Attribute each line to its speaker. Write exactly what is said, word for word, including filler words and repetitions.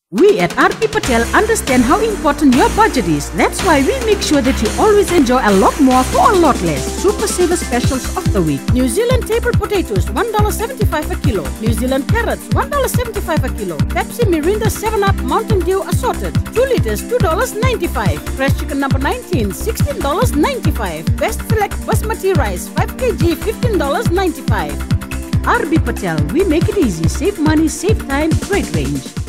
Speaker 1: We at R P Patel understand how important your budget is. That's why we make sure that you always enjoy a lot more for a lot less. Super Saver Specials of the week. New Zealand table potatoes, one dollar seventy-five a kilo. New Zealand carrots, one dollar seventy-five a kilo. Pepsi Mirinda seven up Mountain Dew assorted, two liters, two dollars ninety-five. Fresh chicken number nineteen, sixteen dollars ninety-five. Best Select Basmati rice, five kilograms, fifteen dollars ninety-five. R B Patel, we make it easy. Save money, save time, great range.